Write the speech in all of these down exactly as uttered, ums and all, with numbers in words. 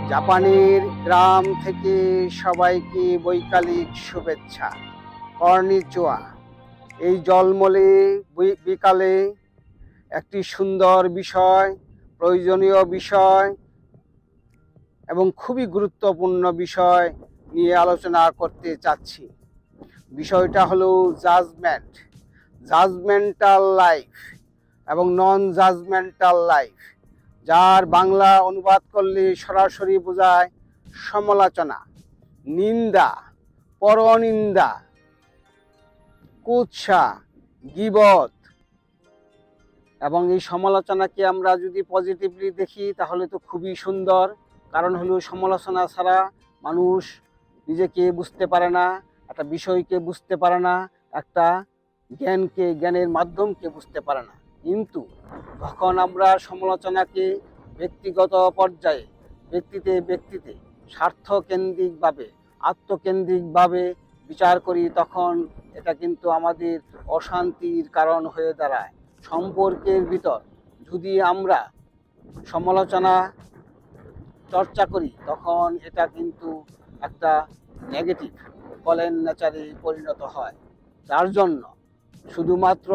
জাপানের গ্রাম থেকে সবাইকে বৈকালিক শুভেচ্ছা। কর্নিচুয়া। এই জলমলে বিকালে একটি সুন্দর বিষয়, প্রয়োজনীয় বিষয় এবং খুবই গুরুত্বপূর্ণ বিষয় নিয়ে আলোচনা করতে চাচ্ছি। বিষয়টা হলো জাজমেন্ট, জাজমেন্টাল লাইফ এবং নন জাজমেন্টাল লাইফ, যার বাংলা অনুবাদ করলে সরাসরি বোঝায় সমালোচনা, নিন্দা, পরনিন্দা, কুৎসা, গীবত। এবং এই সমালোচনাকে আমরা যদি পজিটিভলি দেখি তাহলে তো খুবই সুন্দর। কারণ হলো সমালোচনা ছাড়া মানুষ নিজেকে বুঝতে পারে না, একটা বিষয়কে বুঝতে পারে না, একটা জ্ঞানকে, জ্ঞানের মাধ্যমকে বুঝতে পারে না। কিন্তু যখন আমরা সমালোচনাকে ব্যক্তিগত পর্যায়ে, ব্যক্তিতে ব্যক্তিতে স্বার্থকেন্দ্রিকভাবে, আত্মকেন্দ্রিকভাবে বিচার করি, তখন এটা কিন্তু আমাদের অশান্তির কারণ হয়ে দাঁড়ায়। সম্পর্কের ভিতর যদি আমরা সমালোচনা চর্চা করি তখন এটা কিন্তু একটা নেগেটিভ ফলের নেচারে পরিণত হয়। যার জন্য শুধুমাত্র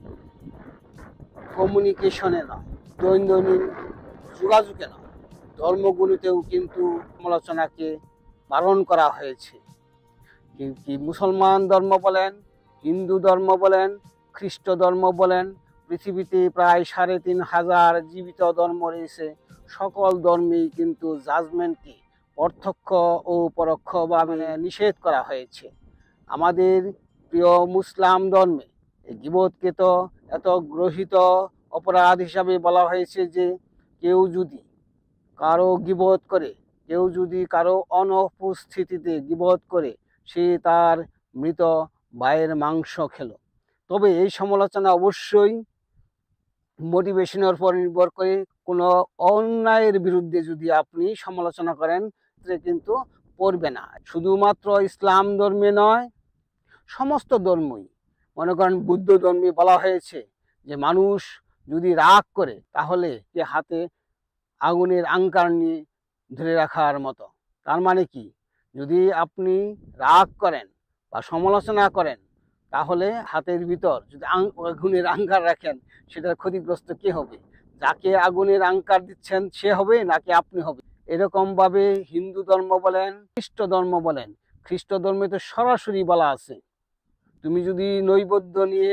কমিউনিকেশনে নয়, দৈনন্দিন যোগাযোগে নয়, ধর্মগুলোতেও কিন্তু সমালোচনাকে বারণ করা হয়েছে। কি মুসলমান ধর্ম বলেন, হিন্দু ধর্ম বলেন, খ্রিস্ট ধর্ম বলেন, পৃথিবীতে প্রায় সাড়ে তিন হাজার জীবিত ধর্ম রয়েছে। সকল ধর্মেই কিন্তু জাজমেন্টকে প্রত্যক্ষ ও পরোক্ষভাবে নিষেধ করা হয়েছে। আমাদের প্রিয় মুসলিম ধর্মে এই গীবতকে তো এত গ্রহিত অপরাধ হিসাবে বলা হয়েছে যে কেউ যদি কারো গীবত করে, কেউ যদি কারো অনুপস্থিতিতে গীবত করে, সে তার মৃত ভাইয়ের মাংস খেলো। তবে এই সমালোচনা অবশ্যই মোটিভেশনের উপর নির্ভর করে। কোনো অন্যায়ের বিরুদ্ধে যদি আপনি সমালোচনা করেন কিন্তু পড়বে না। শুধুমাত্র ইসলাম ধর্মে নয়, সমস্ত ধর্মই। মনে করেন বুদ্ধ ধর্মে বলা হয়েছে যে মানুষ যদি রাগ করে তাহলে যে হাতে আগুনের আঙ্কার নিয়ে ধরে রাখার মতো। তার মানে কি, যদি আপনি রাগ করেন বা সমালোচনা করেন তাহলে হাতের ভিতর যদি আগুনের আঙ্কার রাখেন, সেটার ক্ষতিগ্রস্ত কে হবে? যাকে আগুনের আঙ্কার দিচ্ছেন সে হবে নাকি আপনি হবে? এরকমভাবে হিন্দু ধর্ম বলেন, খ্রিস্ট ধর্ম বলেন, খ্রিস্ট ধর্মে তো সরাসরি বলা আছে, তুমি যদি নৈবেদ্য নিয়ে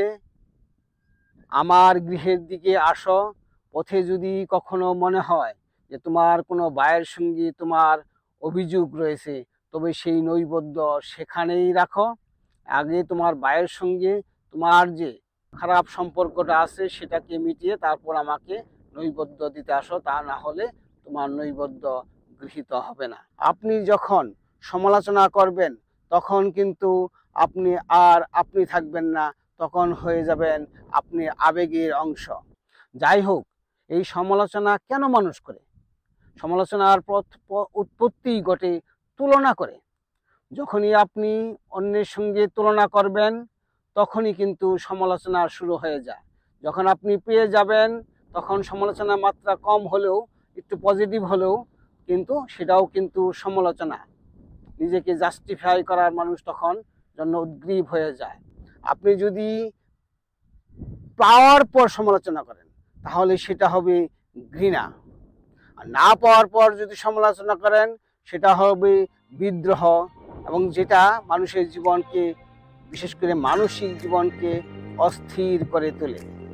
আমার গৃহের দিকে আসো, পথে যদি কখনো মনে হয় যে তোমার কোনো ভাইয়ের সঙ্গে তোমার অভিযোগ রয়েছে, তবে সেই নৈবেদ্য সেখানেই রাখো। আগে তোমার ভাইয়ের সঙ্গে তোমার যে খারাপ সম্পর্কটা আছে সেটাকে মিটিয়ে তারপর আমাকে নৈবেদ্য দিতে আসো, তা না হলে তোমার নৈবেদ্য গৃহীত হবে না। আপনি যখন সমালোচনা করবেন তখন কিন্তু আপনি আর আপনি থাকবেন না, তখন হয়ে যাবেন আপনি আবেগের অংশ। যাই হোক, এই সমালোচনা কেন মানুষ করে? সমালোচনার উৎপত্তি ঘটে তুলনা করে। যখনই আপনি অন্যের সঙ্গে তুলনা করবেন তখনই কিন্তু সমালোচনা শুরু হয়ে যায়। যখন আপনি পেয়ে যাবেন তখন সমালোচনার মাত্রা কম হলেও, একটু পজিটিভ হলেও, কিন্তু সেটাও কিন্তু সমালোচনা। নিজেকে জাস্টিফাই করার মানুষ তখন জন্য উদ্গ্রীব হয়ে যায়। আপনি যদি পাওয়ার পর সমালোচনা করেন তাহলে সেটা হবে ঘৃণা, আর না পাওয়ার পর যদি সমালোচনা করেন সেটা হবে বিদ্রোহ, এবং যেটা মানুষের জীবনকে, বিশেষ করে মানসিক জীবনকে অস্থির করে তোলে।